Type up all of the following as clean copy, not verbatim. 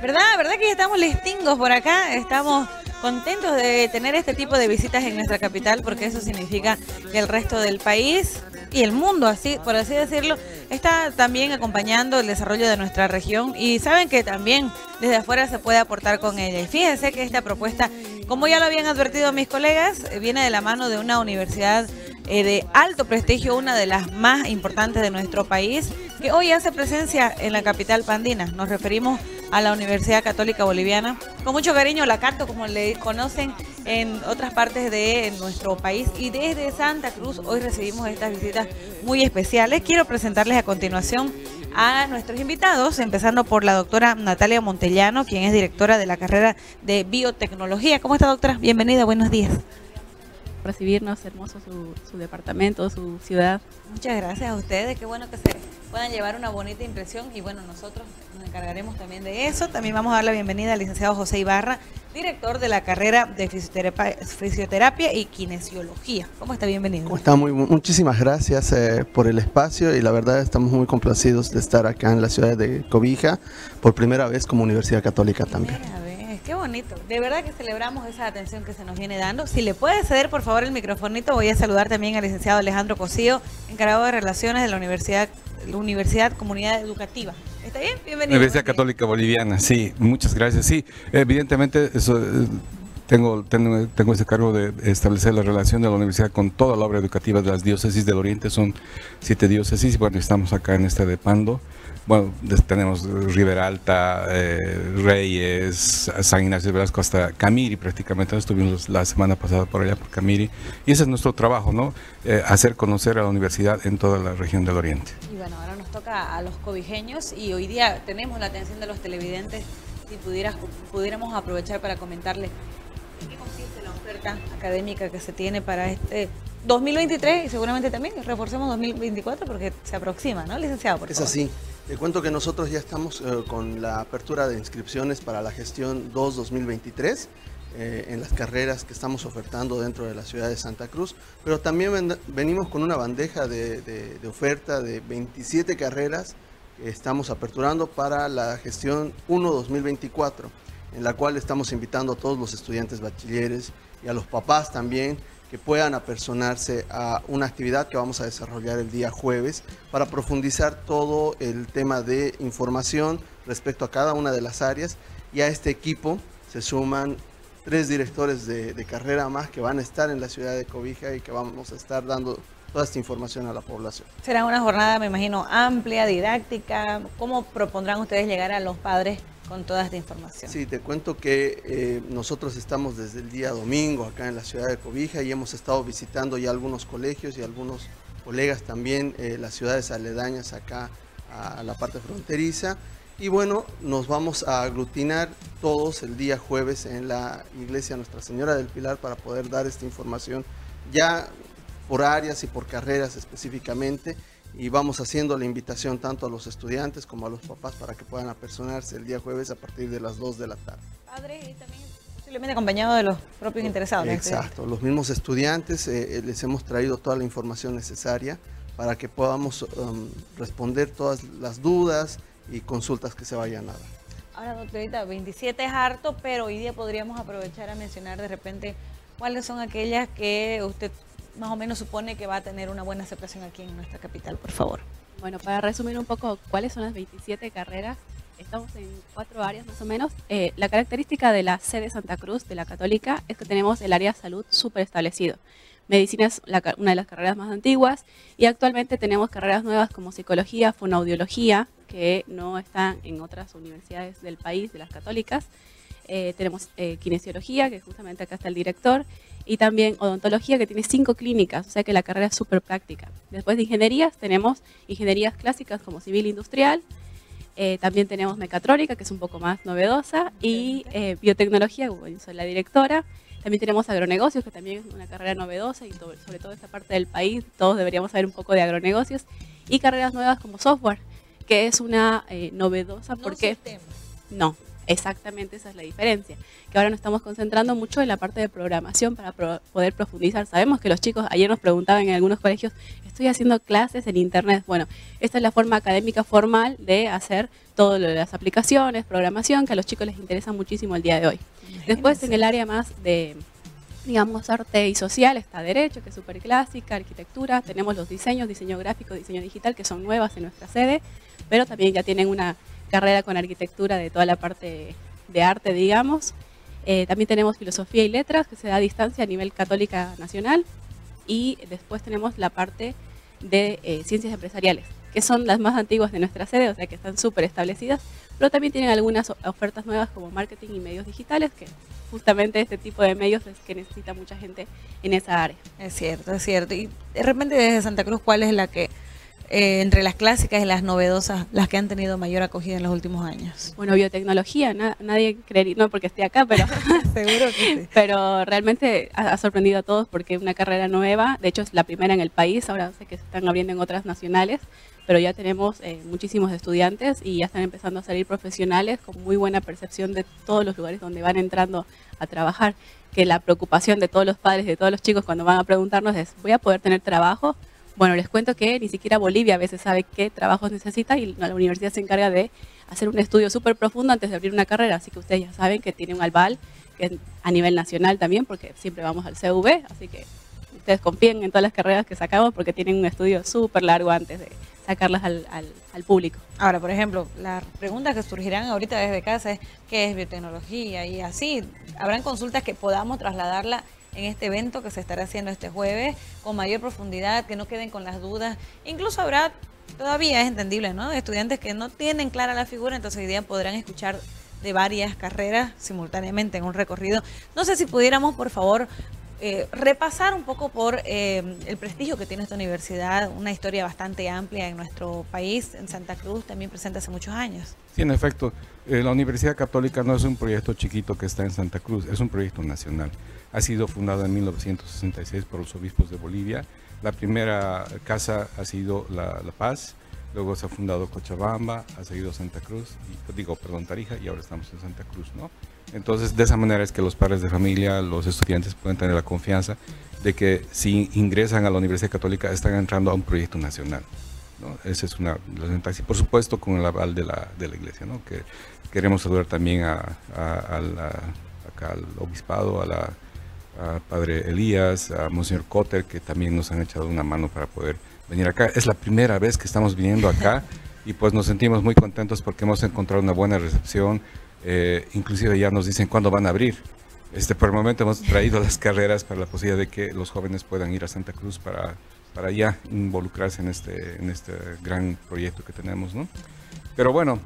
¿Verdad? ¿Verdad que ya estamos listingos por acá? Estamos contentos de tener este tipo de visitas en nuestra capital porque eso significa que el resto del país y el mundo, así por así decirlo, está también acompañando el desarrollo de nuestra región y saben que también desde afuera se puede aportar con ella. Y fíjense que esta propuesta, como ya lo habían advertido mis colegas, viene de la mano de una universidad de alto prestigio, una de las más importantes de nuestro país, que hoy hace presencia en la capital pandina. Nos referimos a la Universidad Católica Boliviana. Con mucho cariño, la Cato, como le conocen en otras partes de nuestro país. Y desde Santa Cruz hoy recibimos estas visitas muy especiales. Quiero presentarles a continuación a nuestros invitados, empezando por la doctora Natalia Montellano, quien es directora de la carrera de Biotecnología. ¿Cómo está, doctora? Bienvenida, buenos días. Recibirnos, hermoso su departamento, su ciudad. Muchas gracias a ustedes, qué bueno que se puedan llevar una bonita impresión y bueno, nosotros nos encargaremos también de eso. También vamos a dar la bienvenida al licenciado José Ibarra, director de la carrera de fisioterapia y kinesiología. ¿Cómo está? Bienvenido. ¿Cómo está? Muchísimas gracias por el espacio y la verdad estamos muy complacidos de estar acá en la ciudad de Cobija por primera vez como Universidad Católica también. Qué bonito, de verdad que celebramos esa atención que se nos viene dando. Si le puede ceder por favor el microfonito, voy a saludar también al licenciado Alejandro Cosío, encargado de Relaciones de la Universidad Comunidad Educativa. ¿Está bien? Bienvenido. Universidad Católica Boliviana, sí, muchas gracias. Sí, evidentemente eso, tengo ese cargo de establecer la relación de la universidad con toda la obra educativa de las diócesis del Oriente. Son 7 diócesis y bueno, estamos acá en esta de Pando. Bueno, tenemos Ribera Alta, Reyes, San Ignacio de Velasco, hasta Camiri prácticamente. Estuvimos la semana pasada por allá, por Camiri. Y ese es nuestro trabajo, ¿no? Hacer conocer a la universidad en toda la región del Oriente. Y bueno, ahora nos toca a los cobijeños y hoy día tenemos la atención de los televidentes. Si pudiéramos aprovechar para comentarles en qué consiste la oferta académica que se tiene para este 2023 y seguramente también reforcemos 2024 porque se aproxima, ¿no, licenciado? Por favor. Es así. Te cuento que nosotros ya estamos con la apertura de inscripciones para la gestión 2-2023 en las carreras que estamos ofertando dentro de la ciudad de Santa Cruz, pero también venimos con una bandeja de oferta de 27 carreras que estamos aperturando para la gestión 1-2024, en la cual estamos invitando a todos los estudiantes bachilleres y a los papás también que puedan apersonarse a una actividad que vamos a desarrollar el día jueves para profundizar todo el tema de información respecto a cada una de las áreas, y a este equipo se suman 3 directores de carrera más que van a estar en la ciudad de Cobija y que vamos a estar dando toda esta información a la población. Será una jornada, me imagino, amplia, didáctica. ¿Cómo propondrán ustedes llegar a los padres con toda esta información? Sí, te cuento que nosotros estamos desde el día domingo acá en la ciudad de Cobija y hemos estado visitando ya algunos colegios y algunos colegas también, las ciudades aledañas acá a la parte fronteriza. Y bueno, nos vamos a aglutinar todos el día jueves en la iglesia Nuestra Señora del Pilar para poder dar esta información ya por áreas y por carreras específicamente. Y vamos haciendo la invitación tanto a los estudiantes como a los papás para que puedan apersonarse el día jueves a partir de las 2 de la tarde. Padres y también posiblemente acompañados de los propios interesados. Exacto, los mismos estudiantes les hemos traído toda la información necesaria para que podamos responder todas las dudas y consultas que se vayan a dar. Ahora, doctorita, 27 es harto, pero hoy día podríamos aprovechar a mencionar de repente cuáles son aquellas que usted más o menos supone que va a tener una buena aceptación aquí en nuestra capital, por favor. Bueno, para resumir un poco cuáles son las 27 carreras, estamos en 4 áreas más o menos. La característica de la sede Santa Cruz, de la Católica, es que tenemos el área de salud súper establecido. Medicina es una de las carreras más antiguas y actualmente tenemos carreras nuevas como psicología, fonoaudiología, que no están en otras universidades del país, de las católicas. Tenemos kinesiología, que justamente acá está el director, y también odontología, que tiene 5 clínicas, o sea que la carrera es súper práctica. Después de ingenierías, tenemos ingenierías clásicas como civil industrial, también tenemos mecatrónica, que es un poco más novedosa, y biotecnología, como yo soy la directora. También tenemos agronegocios, que también es una carrera novedosa, y sobre todo esta parte del país, todos deberíamos saber un poco de agronegocios, y carreras nuevas como software, que es una novedosa porque... Sistemas. No. Exactamente, esa es la diferencia, que ahora nos estamos concentrando mucho en la parte de programación para poder profundizar. Sabemos que los chicos, ayer nos preguntaban en algunos colegios, estoy haciendo clases en internet. Bueno, esta es la forma académica formal de hacer todas las aplicaciones, programación, que a los chicos les interesa muchísimo el día de hoy. Después, en el área más de, digamos, arte y social, está Derecho, que es súper clásica, Arquitectura, tenemos los diseños, diseño gráfico, diseño digital, que son nuevas en nuestra sede, pero también ya tienen una carrera con arquitectura de toda la parte de arte, digamos. También tenemos filosofía y letras, que se da a distancia a nivel católica nacional. Y después tenemos la parte de ciencias empresariales, que son las más antiguas de nuestra sede, o sea que están súper establecidas, pero también tienen algunas ofertas nuevas como marketing y medios digitales, que justamente este tipo de medios es que necesita mucha gente en esa área. Es cierto, es cierto. Y de repente desde Santa Cruz, ¿cuál es la que entre las clásicas y las novedosas, las que han tenido mayor acogida en los últimos años? Bueno, biotecnología, nadie creería, no porque esté acá, pero seguro que sí. Pero realmente ha sorprendido a todos porque es una carrera nueva, de hecho es la primera en el país, ahora sé que se están abriendo en otras nacionales, pero ya tenemos muchísimos estudiantes y ya están empezando a salir profesionales con muy buena percepción de todos los lugares donde van entrando a trabajar, que la preocupación de todos los padres y de todos los chicos cuando van a preguntarnos es, ¿voy a poder tener trabajo? Bueno, les cuento que ni siquiera Bolivia a veces sabe qué trabajos necesita y la universidad se encarga de hacer un estudio súper profundo antes de abrir una carrera, así que ustedes ya saben que tiene un ALBAL, que es a nivel nacional también, porque siempre vamos al CV, así que ustedes confíen en todas las carreras que sacamos porque tienen un estudio súper largo antes de sacarlas al público. Ahora, por ejemplo, las preguntas que surgirán ahorita desde casa es ¿qué es biotecnología? Y así, habrán consultas que podamos trasladarla en este evento que se estará haciendo este jueves con mayor profundidad, que no queden con las dudas. Incluso habrá, todavía es entendible, ¿no?, estudiantes que no tienen clara la figura, entonces hoy día podrán escuchar de varias carreras simultáneamente en un recorrido. No sé si pudiéramos, por favor, repasar un poco por el prestigio que tiene esta universidad, una historia bastante amplia en nuestro país, en Santa Cruz, también presente hace muchos años. Sí, en efecto, la Universidad Católica no es un proyecto chiquito que está en Santa Cruz, es un proyecto nacional. Ha sido fundada en 1966 por los obispos de Bolivia. La primera casa ha sido La Paz, luego se ha fundado Cochabamba, ha seguido Santa Cruz, Tarija, y ahora estamos en Santa Cruz, ¿no? Entonces, de esa manera es que los padres de familia, los estudiantes pueden tener la confianza de que si ingresan a la Universidad Católica están entrando a un proyecto nacional, ¿no? Esa es una de las ventajas. Y por supuesto con el aval de la Iglesia, ¿no? Que queremos saludar también acá al obispado, a Padre Elías, a Monseñor Cotter, que también nos han echado una mano para poder venir acá. Es la primera vez que estamos viniendo acá y pues nos sentimos muy contentos porque hemos encontrado una buena recepción. Inclusive ya nos dicen cuándo van a abrir. Por el momento hemos traído las carreras para la posibilidad de que los jóvenes puedan ir a Santa Cruz para ya involucrarse en este gran proyecto que tenemos, ¿no? Pero bueno,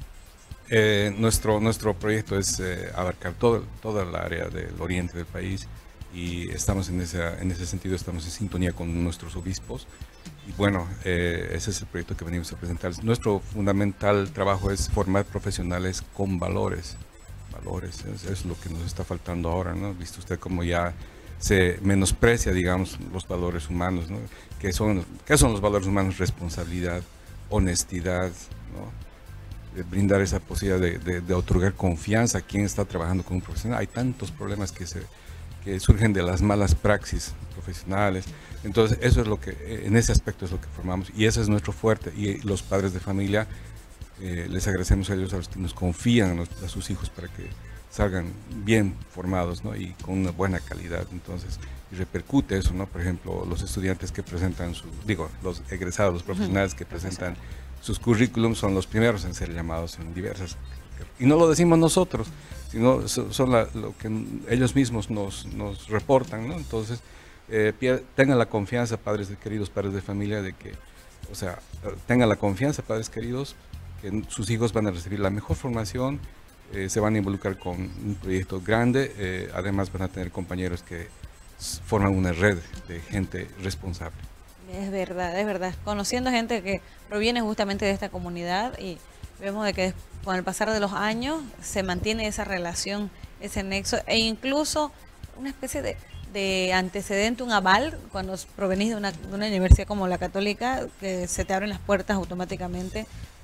nuestro proyecto es abarcar toda el área del oriente del país y estamos en ese sentido, estamos en sintonía con nuestros obispos y bueno, ese es el proyecto que venimos a presentar. Nuestro fundamental trabajo es formar profesionales con valores, es lo que nos está faltando ahora, ¿no? Visto usted cómo ya se menosprecia, digamos, los valores humanos, ¿no? ¿Qué son los valores humanos? Responsabilidad, honestidad, ¿no? Brindar esa posibilidad de otorgar confianza a quien está trabajando con un profesional. Hay tantos problemas que surgen de las malas praxis profesionales. Entonces, eso es lo que, en ese aspecto es lo que formamos y ese es nuestro fuerte. Y los padres de familia, les agradecemos a ellos, a los que nos confían a sus hijos para que salgan bien formados, ¿no? Y con una buena calidad. Entonces, y repercute eso, ¿no? Por ejemplo, los estudiantes que presentan los egresados, los profesionales que presentan sus currículums son los primeros en ser llamados en diversas, y no lo decimos nosotros, sino son lo que ellos mismos nos reportan, ¿no? Entonces, tengan la confianza, queridos padres de familia, de que, o sea, tengan la confianza, padres queridos, que sus hijos van a recibir la mejor formación, se van a involucrar con un proyecto grande, además van a tener compañeros que forman una red de gente responsable. Es verdad. Conociendo gente que proviene justamente de esta comunidad y vemos de que con el pasar de los años se mantiene esa relación, ese nexo e incluso una especie de antecedente, un aval cuando provenís de una universidad como la Católica, que se te abren las puertas automáticamente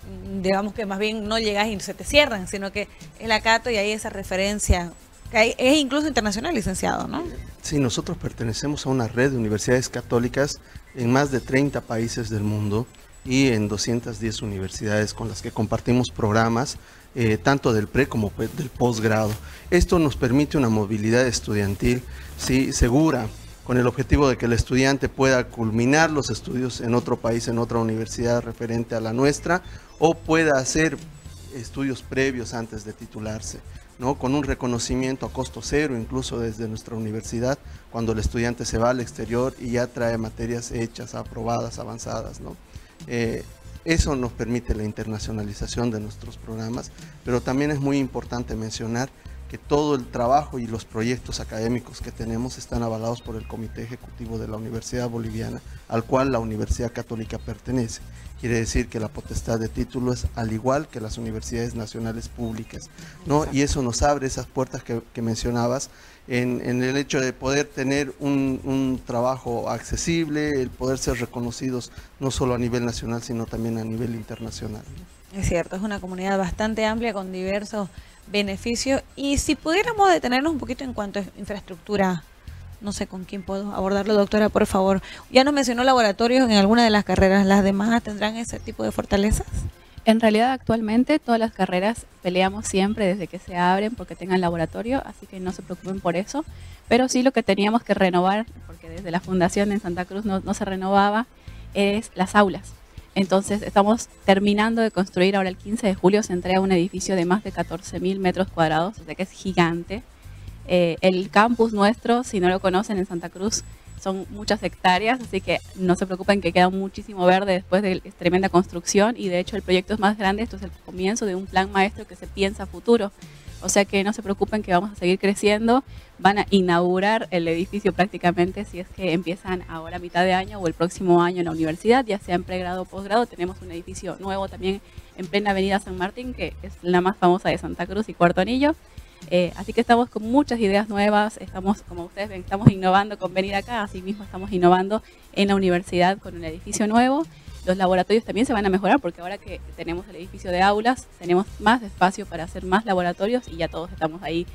digamos que más bien no llegas y se te cierran, sino que es la Cato y hay esa referencia, que es incluso internacional, licenciado, ¿no? Sí, nosotros pertenecemos a una red de universidades católicas en más de 30 países del mundo y en 210 universidades con las que compartimos programas, tanto del pre como del posgrado. Esto nos permite una movilidad estudiantil, sí, segura, con el objetivo de que el estudiante pueda culminar los estudios en otro país, en otra universidad referente a la nuestra, o pueda hacer estudios previos antes de titularse, ¿no? Con un reconocimiento a costo cero, incluso desde nuestra universidad, cuando el estudiante se va al exterior y ya trae materias hechas, aprobadas, avanzadas, ¿no? Eso nos permite la internacionalización de nuestros programas, pero también es muy importante mencionar que todo el trabajo y los proyectos académicos que tenemos están avalados por el Comité Ejecutivo de la Universidad Boliviana, al cual la Universidad Católica pertenece. Quiere decir que la potestad de título es al igual que las universidades nacionales públicas, ¿no? Y eso nos abre esas puertas que mencionabas en el hecho de poder tener un trabajo accesible, el poder ser reconocidos no solo a nivel nacional, sino también a nivel internacional, ¿no? Es cierto, es una comunidad bastante amplia con diversos beneficios. Y si pudiéramos detenernos un poquito en cuanto a infraestructura, no sé con quién puedo abordarlo, doctora, por favor. Ya nos mencionó laboratorios en alguna de las carreras, ¿las demás tendrán ese tipo de fortalezas? En realidad, actualmente todas las carreras peleamos siempre desde que se abren porque tengan laboratorio, así que no se preocupen por eso. Pero sí lo que teníamos que renovar, porque desde la fundación en Santa Cruz no se renovaba, es las aulas. Entonces estamos terminando de construir, ahora el 15 de julio se entrega un edificio de más de 14.000 metros cuadrados, o sea que es gigante. El campus nuestro, si no lo conocen, en Santa Cruz, son muchas hectáreas, así que no se preocupen que queda muchísimo verde después de tremenda construcción, y de hecho el proyecto es más grande. Esto es el comienzo de un plan maestro que se piensa a futuro, o sea que no se preocupen que vamos a seguir creciendo. Van a inaugurar el edificio prácticamente si es que empiezan ahora a mitad de año o el próximo año en la universidad, ya sea en pregrado o posgrado. Tenemos un edificio nuevo también en plena avenida San Martín, que es la más famosa de Santa Cruz y Cuarto Anillo. Así que estamos con muchas ideas nuevas, estamos, como ustedes ven, estamos innovando con venir acá, así mismo estamos innovando en la universidad con un edificio nuevo. Los laboratorios también se van a mejorar porque ahora que tenemos el edificio de aulas, tenemos más espacio para hacer más laboratorios y ya todos estamos ahí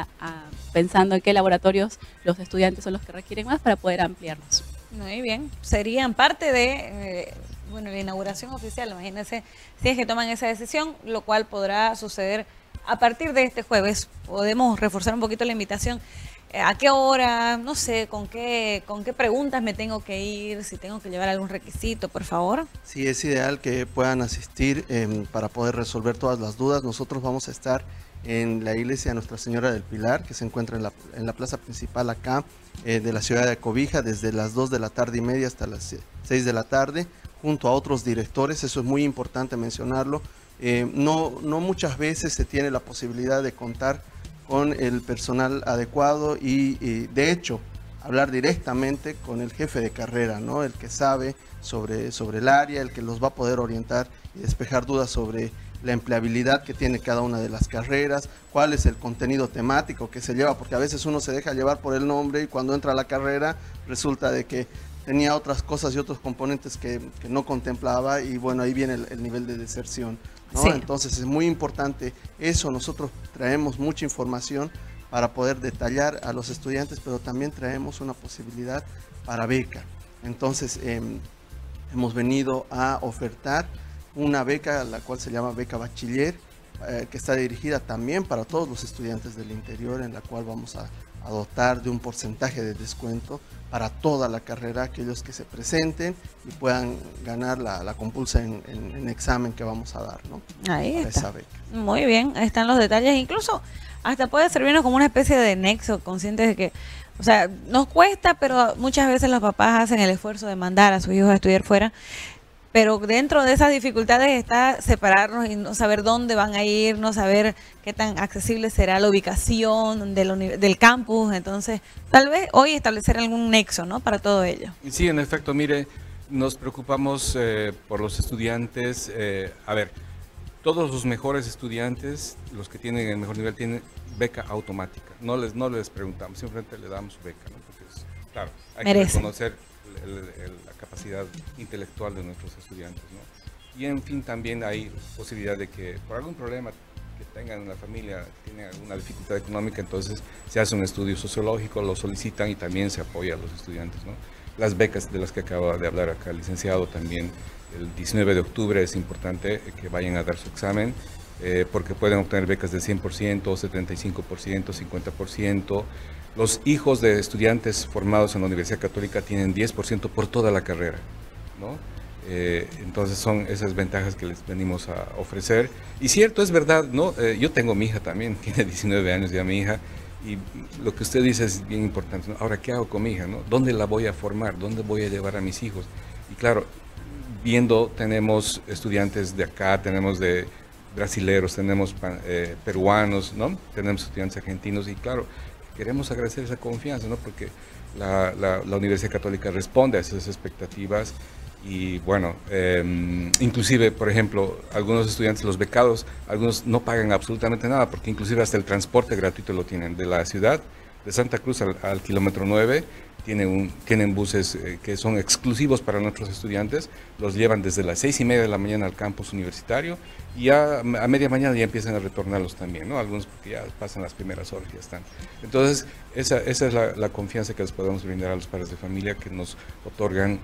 pensando en qué laboratorios los estudiantes son los que requieren más para poder ampliarlos. Muy bien, serían parte de bueno, la inauguración oficial, imagínense si es que toman esa decisión, lo cual podrá suceder a partir de este jueves. Podemos reforzar un poquito la invitación. ¿A qué hora? No sé, ¿con qué preguntas me tengo que ir? Si tengo que llevar algún requisito, por favor. Sí, es ideal que puedan asistir para poder resolver todas las dudas. Nosotros vamos a estar en la iglesia Nuestra Señora del Pilar, que se encuentra en la plaza principal acá de la ciudad de Cobija, desde las 2:30 hasta las 6 de la tarde, junto a otros directores. Eso es muy importante mencionarlo. No muchas veces se tiene la posibilidad de contar con el personal adecuado y de hecho hablar directamente con el jefe de carrera, ¿no? El que sabe sobre el área, el que los va a poder orientar y despejar dudas sobre la empleabilidad que tiene cada una de las carreras, cuál es el contenido temático que se lleva, porque a veces uno se deja llevar por el nombre y cuando entra a la carrera resulta de que tenía otras cosas y otros componentes que no contemplaba, y bueno, ahí viene el nivel de deserción, ¿no? Sí. Entonces es muy importante eso. Nosotros traemos mucha información para poder detallar a los estudiantes, pero también traemos una posibilidad para beca. Entonces hemos venido a ofertar una beca, la cual se llama beca bachiller, que está dirigida también para todos los estudiantes del interior, en la cual vamos a dotar de un porcentaje de descuento para toda la carrera, aquellos que se presenten y puedan ganar la compulsa en examen que vamos a dar, ¿no? Ahí para está. esa beca. Muy bien, ahí están los detalles. Incluso hasta puede servirnos como una especie de nexo, conscientes de que, o sea, nos cuesta, pero muchas veces los papás hacen el esfuerzo de mandar a sus hijos a estudiar fuera. Pero dentro de esas dificultades está separarnos y no saber dónde van a ir, no saber qué tan accesible será la ubicación del campus. Entonces, tal vez hoy establecer algún nexo, ¿no?, para todo ello. Sí, en efecto, mire, nos preocupamos por los estudiantes. A ver, todos los mejores estudiantes, los que tienen el mejor nivel, tienen beca automática. No les preguntamos, simplemente le damos su beca, ¿no? Porque claro, hay que reconocer la capacidad intelectual de nuestros estudiantes, ¿no? Y en fin, también hay posibilidad de que por algún problema que tengan en la familia, tienen alguna dificultad económica, entonces se hace un estudio sociológico, lo solicitan y también se apoya a los estudiantes, ¿no? Las becas de las que acaba de hablar acá el licenciado también, el 19 de octubre es importante que vayan a dar su examen, porque pueden obtener becas del 100%, 75%, 50%. Los hijos de estudiantes formados en la Universidad Católica tienen 10% por toda la carrera, ¿no? Entonces son esas ventajas que les venimos a ofrecer. Y cierto, es verdad, ¿no? Yo tengo mi hija también, tiene 19 años ya mi hija, y lo que usted dice es bien importante, ¿no? Ahora, ¿qué hago con mi hija, no? ¿Dónde la voy a formar? ¿Dónde voy a llevar a mis hijos? Y claro, viendo, tenemos estudiantes de acá, tenemos de brasileros, tenemos peruanos, ¿no? Tenemos estudiantes argentinos y claro, queremos agradecer esa confianza, ¿no? Porque la Universidad Católica responde a esas expectativas y bueno, inclusive, por ejemplo, algunos estudiantes, los becados, algunos no pagan absolutamente nada porque inclusive hasta el transporte gratuito lo tienen de la ciudad de Santa Cruz al kilómetro 9. Tienen buses que son exclusivos para nuestros estudiantes, los llevan desde las 6:30 de la mañana al campus universitario y ya a media mañana ya empiezan a retornarlos también, ¿no? Algunos porque ya pasan las primeras horas y ya están. Entonces, esa es la confianza que les podemos brindar a los padres de familia que nos otorgan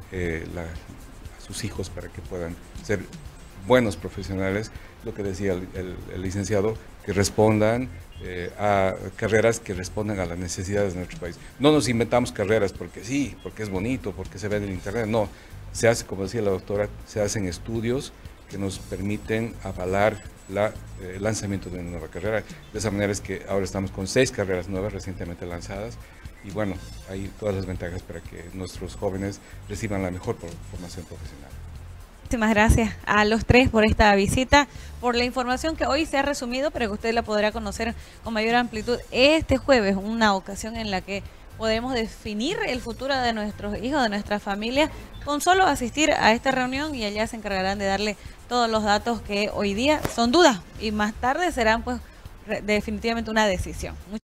a sus hijos para que puedan ser buenos profesionales, lo que decía el licenciado, que respondan a carreras que respondan a las necesidades de nuestro país. No nos inventamos carreras porque sí, porque es bonito, porque se ve en el internet, no. Se hace, como decía la doctora, se hacen estudios que nos permiten avalar el lanzamiento de una nueva carrera. De esa manera es que ahora estamos con 6 carreras nuevas recientemente lanzadas y bueno, hay todas las ventajas para que nuestros jóvenes reciban la mejor formación profesional. Muchísimas gracias a los tres por esta visita, por la información que hoy se ha resumido, pero que usted la podrá conocer con mayor amplitud este jueves, una ocasión en la que podemos definir el futuro de nuestros hijos, de nuestra familia, con solo asistir a esta reunión y allá se encargarán de darle todos los datos que hoy día son dudas y más tarde serán pues definitivamente una decisión.